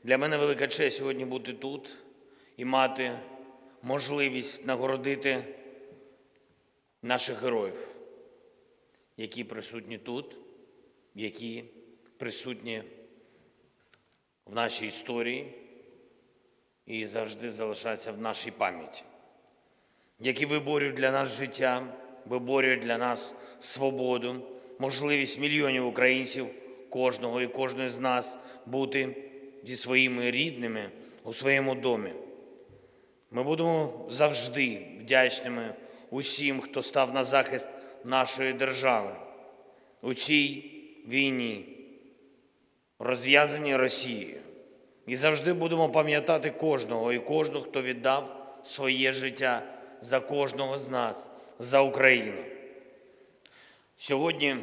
Для мене велика честь сьогодні бути тут і мати можливість нагородити наших героїв, які присутні тут, які присутні в нашій історії і завжди залишаються в нашій пам'яті, які виборюють для нас життя, виборюють для нас свободу, можливість мільйонів українців, кожного і кожної з нас бути зі своїми рідними у своєму домі. Ми будемо завжди вдячними усім, хто став на захист нашої держави у цій війні, розв'язаній Росією. І завжди будемо пам'ятати кожного і кожну, хто віддав своє життя за кожного з нас, за Україну. Сьогодні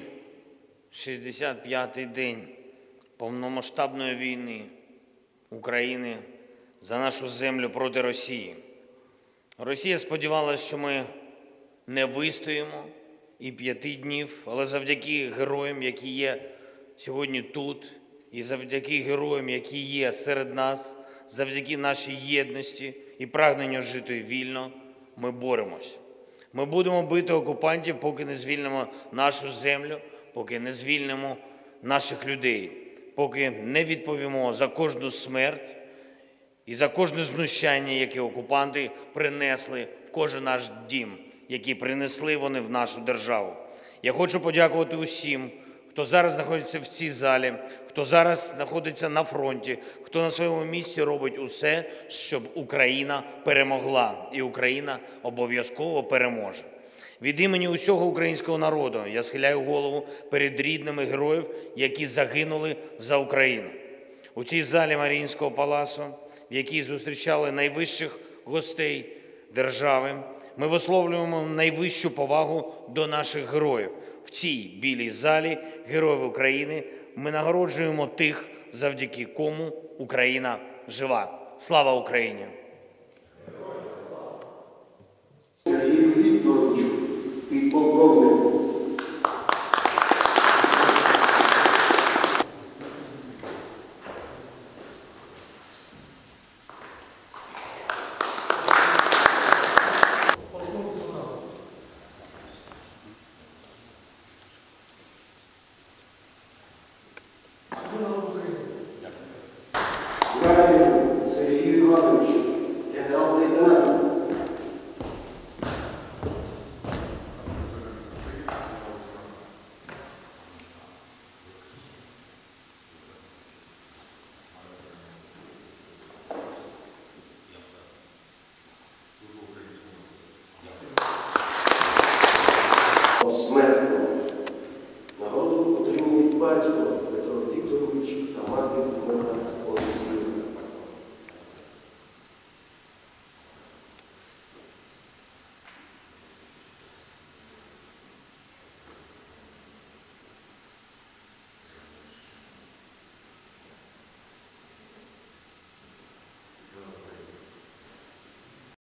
65-й день повномасштабної війни України за нашу землю проти Росії. Росія сподівалася, що ми не вистоїмо і 5 днів, але завдяки героям, які є сьогодні тут, і завдяки героям, які є серед нас, завдяки нашій єдності і прагненню жити вільно, ми боремось. Ми будемо бити окупантів, поки не звільнимо нашу землю, поки не звільнимо наших людей, поки не відповімо за кожну смерть і за кожне знущання, яке окупанти принесли в кожен наш дім, які принесли вони в нашу державу. Я хочу подякувати усім, хто зараз знаходиться в цій залі, хто зараз знаходиться на фронті, хто на своєму місці робить усе, щоб Україна перемогла, і Україна обов'язково переможе. Від імені усього українського народу я схиляю голову перед рідними героїв, які загинули за Україну. У цій залі Маріїнського палацу, в якій зустрічали найвищих гостей держави, ми висловлюємо найвищу повагу до наших героїв. В цій білій залі героїв України ми нагороджуємо тих, завдяки кому Україна жива. Слава Україні! Сергію Вікторовичу, підполковнику. Дякую, Сергію Івановичу.